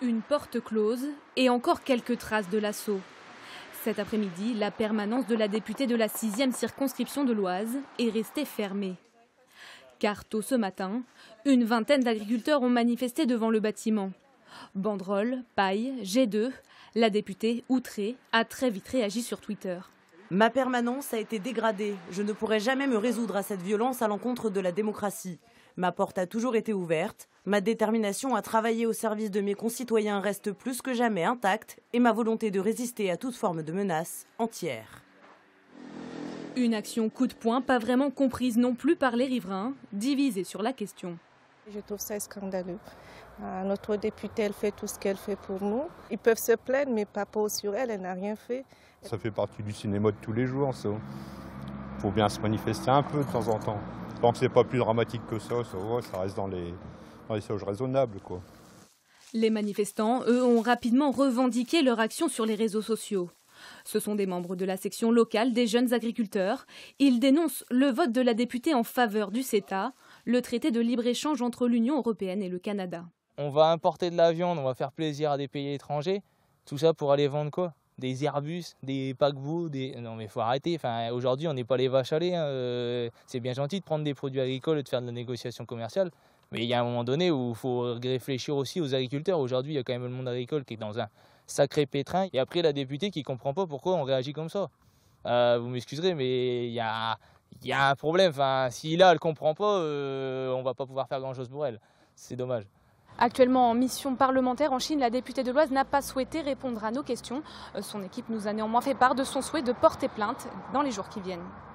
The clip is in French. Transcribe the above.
Une porte close et encore quelques traces de l'assaut. Cet après-midi, la permanence de la députée de la 6e circonscription de l'Oise est restée fermée. Car tôt ce matin, une vingtaine d'agriculteurs ont manifesté devant le bâtiment. Banderoles, paille, jet d'œufs, la députée, outrée, a très vite réagi sur Twitter. Ma permanence a été dégradée. Je ne pourrai jamais me résoudre à cette violence à l'encontre de la démocratie. Ma porte a toujours été ouverte. Ma détermination à travailler au service de mes concitoyens reste plus que jamais intacte et ma volonté de résister à toute forme de menace entière. Une action coup de poing pas vraiment comprise non plus par les riverains, divisés sur la question. Je trouve ça scandaleux. Notre députée, elle fait tout ce qu'elle fait pour nous. Ils peuvent se plaindre, mais pas pour sur elle, elle n'a rien fait. Ça fait partie du cinéma de tous les jours, ça. Faut bien se manifester un peu de temps en temps. Tant que c'est pas plus dramatique que ça reste dans les sauges raisonnables, quoi. Les manifestants, eux, ont rapidement revendiqué leur action sur les réseaux sociaux. Ce sont des membres de la section locale des jeunes agriculteurs. Ils dénoncent le vote de la députée en faveur du CETA, le traité de libre-échange entre l'Union européenne et le Canada. On va importer de la viande, on va faire plaisir à des pays étrangers. Tout ça pour aller vendre quoi? Des Airbus, des paquebots, Non mais faut arrêter. Enfin, aujourd'hui, on n'est pas les vaches à lait. C'est bien gentil de prendre des produits agricoles et de faire de la négociation commerciale. Mais il y a un moment donné où il faut réfléchir aussi aux agriculteurs. Aujourd'hui, il y a quand même le monde agricole qui est dans un sacré pétrin. Et après, la députée qui ne comprend pas pourquoi on réagit comme ça. Vous m'excuserez, mais il y a un problème. Enfin, si là, elle ne comprend pas, on ne va pas pouvoir faire grand-chose pour elle. C'est dommage. Actuellement en mission parlementaire en Chine, la députée de l'Oise n'a pas souhaité répondre à nos questions. Son équipe nous a néanmoins fait part de son souhait de porter plainte dans les jours qui viennent.